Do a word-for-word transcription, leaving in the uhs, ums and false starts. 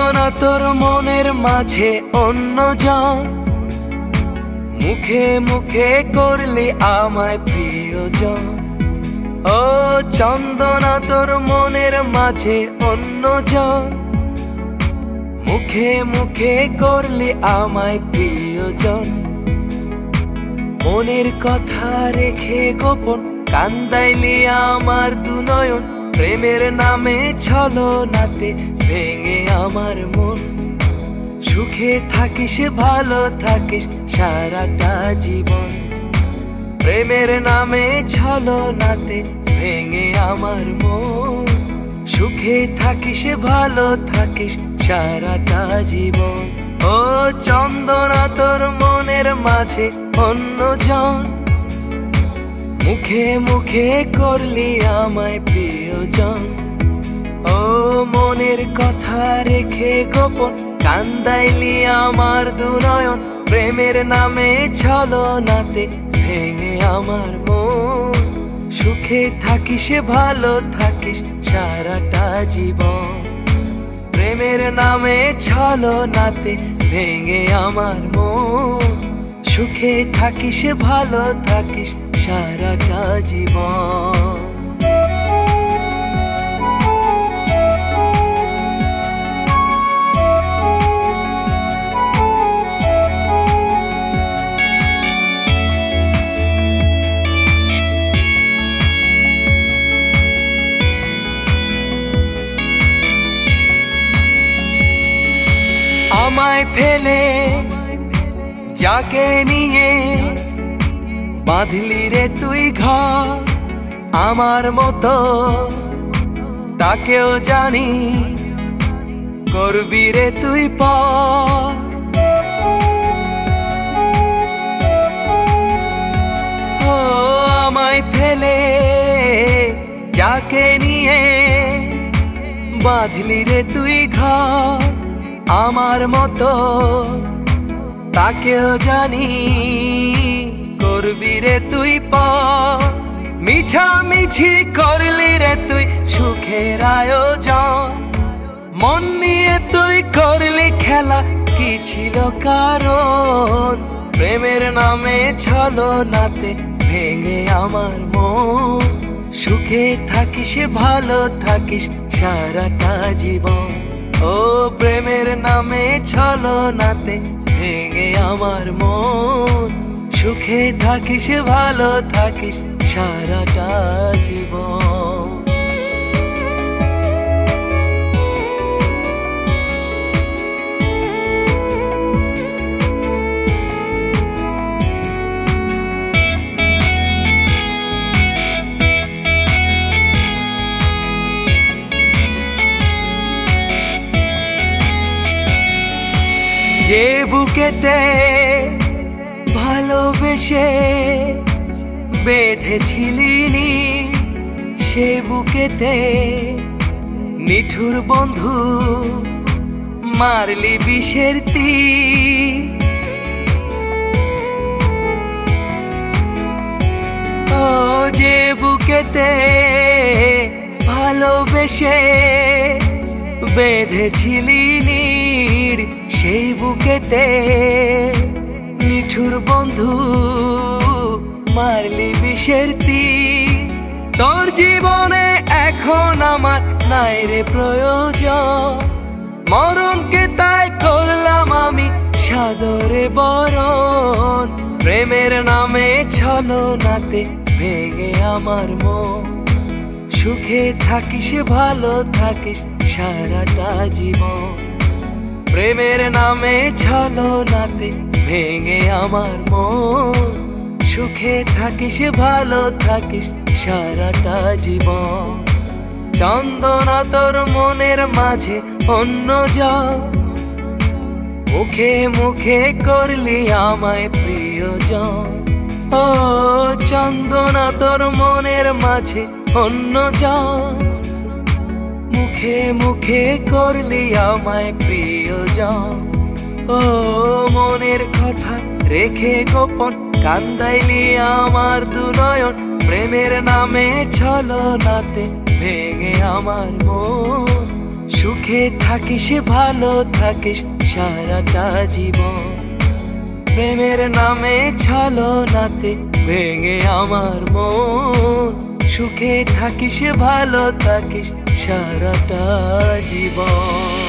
চন্দনা তোর মনের মাঝে অন্যজন, মুখে মুখে করলি আমায় প্রিয়জন। ও চন্দনা তোর মনের মাঝে অন্যজন, মুখে মুখে করলি আমায় প্রিয়জন। মনের কথা রেখে গোপন কান্দাইলি আমার দুনয়ন, প্রেমের নামে ছলনাতে ভেঙে আমার মন। সুখে থাকিস ভালো থাকিস সারাটা জীবন, প্রেমের নামে ছলনাতে ভেঙে আমার মন। সুখে থাকিস ভালো থাকিস সারাটা জীবন। ও চন্দনা তোর মনের মাঝে অন্যজন, মুখে মুখে করলি আমায় প্রিয়জন। ও মনের কথা রেখে গোপন কান্দাইলি আমার দুনয়ন, প্রেমের নামে ছলনাতে ভেঙে আমার মন। সুখে থাকিস ভালো থাকিস সারাটা জীবন, প্রেমের নামে ছলনাতে ভেঙে আমার মন। সুখে থাকিস ভালো থাকিস সারাটা জীবন। আমায় ফেলে যাকে নিয়ে বাঁধলি রে তুই ঘর, আমার মতো তাকেও জানি করবি রে তুই পর। ও আমায় ফেলে যাকে নিয়ে বাঁধলি রে তুই ঘর, আমার মতো তাকেও জানি করবি রে তুই পর। মিছামিছি করলি রে তুই সুখের আয়োজন, মন নিয়ে তুই করলি খেলা কি ছিল কারণ? প্রেমের নামে ছলনাতে ভেঙে আমার মন। সুখে থাকিস ভালো থাকিস সারাটা জীবন, ও প্রেমের নামে ছলনাতে ভেঙে আমার মন। সুখে থাকিস ভালো থাকিস সারাটা জীবন। যে বুকেতে ভালোবেসে বেঁধেছিলি নি, সে বুকেতে নিঠুর বন্ধু মারলি বিষের তীর। ও যে বুকেতে ভালোবেসে বেঁধেছিলি নীড়, সেই বুকেতে নিঠুর বন্ধু মারলি বিষের তীর। তোর জীবনে এখন আমার নাই রে প্রয়োজন, মরণকে তাই করলাম আমি সাদরে বরণ। প্রেমের নামে ছলনাতে ভেঙে আমার মন। সুখে থাকিস ভালো থাকিস সারাটা জীবন, প্রেমের নামে ছলনাতে ভেঙে আমার মন। সুখে থাকিস ভালো থাকিস সারাটা জীবন। চন্দনা তোর মনের মাঝে অন্যজন, মুখে মুখে করলি আমায় প্রিয়জন। ও চন্দনা তোর মনের মাঝে অন্যজন, মুখে মুখে করলি আমায় প্রিয়জন। ও মনের কথা রেখে গোপন কান্দাইলি আমার দুনয়ন, প্রেমের নামে ছলনাতে ভেঙে আমার মন। সুখে থাকিস ভালো থাকিস সারাটা জীবন। প্রেমের নামে ছলনাতে ভেঙে আমার মন, সুখে থাকিস ভালো থাকিস সারাটা জীবন।